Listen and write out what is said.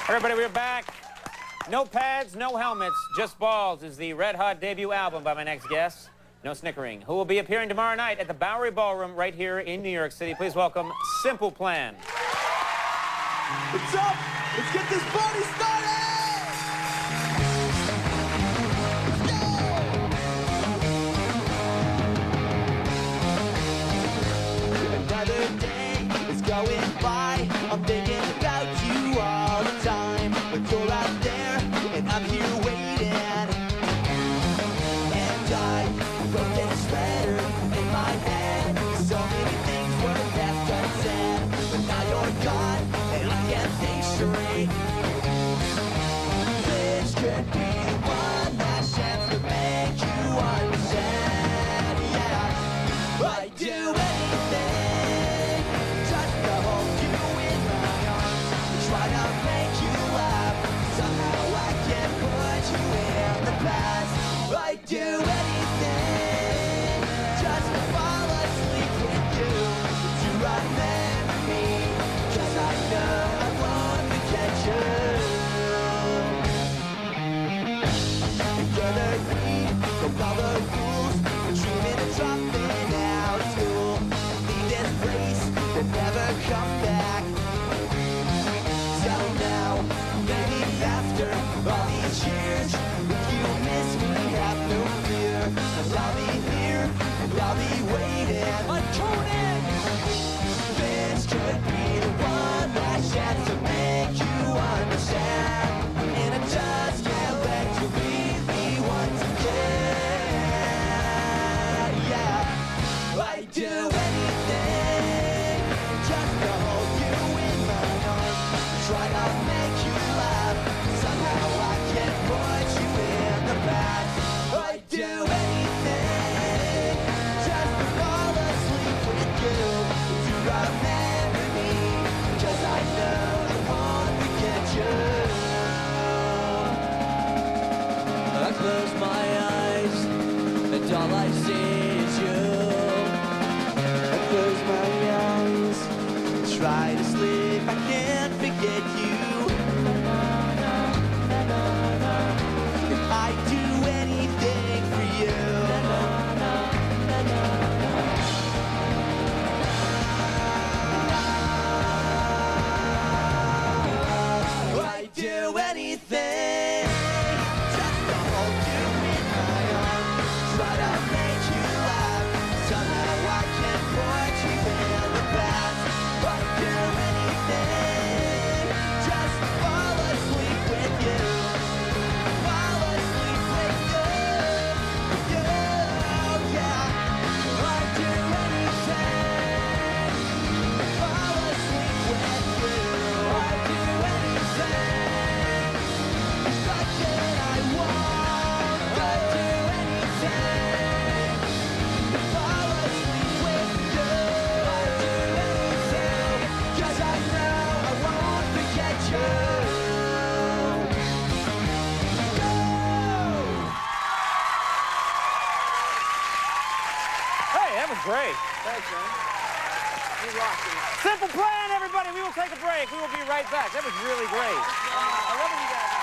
Everybody, we're back. No pads, no helmets, just balls is the red-hot debut album by my next guest. No snickering. Who will be appearing tomorrow night at the Bowery Ballroom right here in New York City. Please welcome Simple Plan. What's up? Let's get this party started! Another day is going by. I'm thinking about you all the time. But you're out there, and I'm here waiting. And I wrote this letter in my head. So many things were left unsaid. But now you're gone, and I can't think straight. This could be the one last chance to make you understand. Yeah, I'd do anything just to hold you in my arms. Try to make you laugh. Somehow I can put you in the past. I'd do anything just to fall asleep with you. To remember me, 'cause I know I won't forget you. Together we broke all the rules. We're dreaming of dropping out of school. Leave this place and never come back. So now, maybe after all these years, if you miss me, have no fear. 'Cause I'll be here and I'll be waiting on Conan. This could be the one last chance to make you understand. And I just can't let you leave me once again. Yeah, I'd do anything just to hold you in my arms. Try to make you laugh. Somehow I can put you in the past. I'd do anything just to fall asleep with you. To remember me, 'cause I know I won't forget you. I close my eyes and all I see is you. I close my eyes, try to sleep, I can't forget you. I'd do anything for you. I'd do anything just to hold you in my arms. Try to make you laugh. Somehow I can put you in the past. I'd do anything just to fall asleep with you. Fall asleep with you. Yeah. I'd do anything to fall asleep with you. I'd do anything. Something I want. I'd do anything to fall asleep with you. I'd do anything, 'cause I know I won't forget you. Go! Hey, that was great. Thanks, man. You rock it. Simple Plan, everybody. We will take a break. We will be right back. That was really great. I love it, you guys.